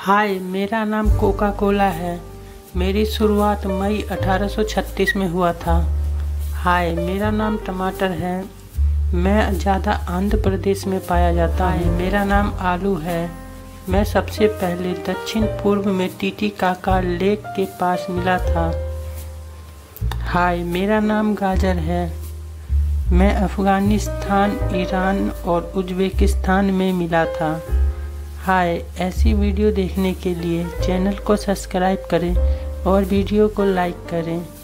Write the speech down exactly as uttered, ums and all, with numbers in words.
हाय, मेरा नाम Coca Cola है। मेरी शुरुआत मई अठारह सौ छत्तीस में हुआ था। हाय, मेरा नाम टमाटर है। मैं ज़्यादा आंध्र प्रदेश में पाया जाता है। मेरा नाम आलू है। मैं सबसे पहले दक्षिण पूर्व में टीटीकाका लेक के पास मिला था। हाय, मेरा नाम गाजर है। मैं अफ़गानिस्तान, ईरान और उज़्बेकिस्तान में मिला था। हाय, ऐसी वीडियो देखने के लिए चैनल को सब्सक्राइब करें और वीडियो को लाइक करें।